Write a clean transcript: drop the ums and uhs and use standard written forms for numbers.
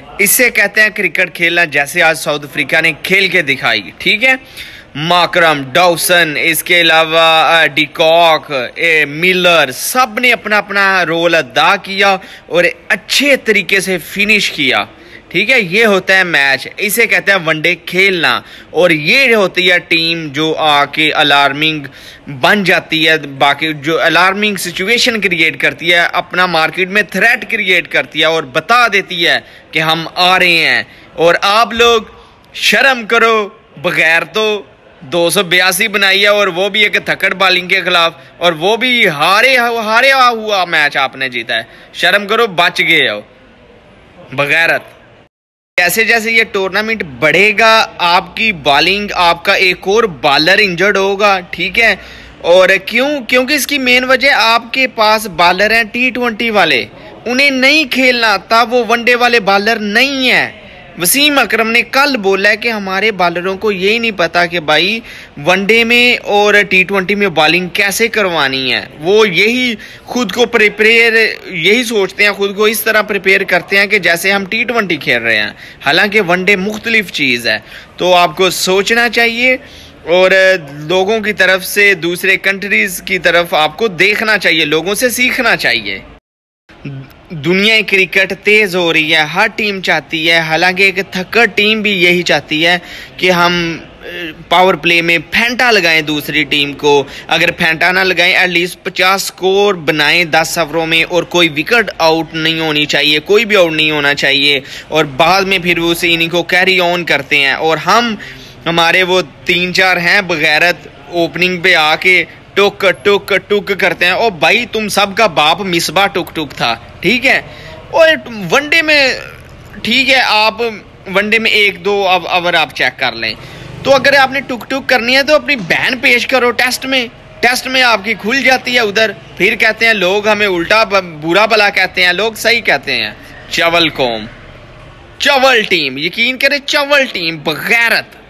इससे कहते हैं क्रिकेट खेलना, जैसे आज साउथ अफ्रीका ने खेल के दिखाई। ठीक है, माकरम, डॉसन, इसके अलावा डिकॉक, मिलर, सब ने अपना अपना रोल अदा किया और अच्छे तरीके से फिनिश किया। ठीक है, ये होता है मैच, इसे कहते हैं वनडे खेलना। और ये होती है टीम जो आके अलार्मिंग बन जाती है, बाकी जो अलार्मिंग सिचुएशन क्रिएट करती है, अपना मार्केट में थ्रेट क्रिएट करती है और बता देती है कि हम आ रहे हैं। और आप लोग शर्म करो, बगैर तो 282 बनाई है, और वो भी एक थकड़ बॉलिंग के खिलाफ, और वो भी हारे हुआ मैच आपने जीता है। शर्म करो, बच गए हो बगैरत। जैसे जैसे ये टूर्नामेंट बढ़ेगा, आपकी बॉलिंग, आपका एक और बॉलर इंजर्ड होगा। ठीक है, और क्योंकि इसकी मेन वजह आपके पास बॉलर हैं T20 वाले, उन्हें नहीं खेलना था, वो वनडे वाले बॉलर नहीं है। वसीम अकरम ने कल बोला है कि हमारे बॉलरों को यही नहीं पता कि भाई वनडे में और T20 में बॉलिंग कैसे करवानी है। वो यही खुद को प्रिपेयर यही सोचते हैं, खुद को इस तरह प्रिपेयर करते हैं कि जैसे हम T20 खेल रहे हैं, हालांकि वनडे मुख्तलिफ चीज़ है। तो आपको सोचना चाहिए और लोगों की तरफ से, दूसरे कंट्रीज़ की तरफ आपको देखना चाहिए, लोगों से सीखना चाहिए। दुनिया क्रिकेट तेज़ हो रही है, हर टीम चाहती है, हालांकि एक थक्कड़ टीम भी यही चाहती है कि हम पावर प्ले में फेंटा लगाएं दूसरी टीम को। अगर फेंटा ना लगाएं, एटलीस्ट 50 स्कोर बनाएं 10 ओवरों में, और कोई विकेट आउट नहीं होनी चाहिए, कोई भी आउट नहीं होना चाहिए, और बाद में फिर वो इन्हीं को कैरी ऑन करते हैं। और हमारे वो 3-4 हैं बगैरत, ओपनिंग पे आके टुक टुक टुक करते हैं। ओ भाई, तुम सबका बाप मिसबा टुक टुक था। ठीक है, और वनडे में, ठीक है, आप वनडे में 1-2 ओवर आप चेक कर लें, तो अगर आपने टुक टुक करनी है तो अपनी बहन पेश करो टेस्ट में आपकी खुल जाती है उधर। फिर कहते हैं लोग हमें उल्टा बुरा भला कहते हैं, लोग सही कहते हैं। चवल कौम, चवल टीम, यकीन करें, चवल टीम बगैरत।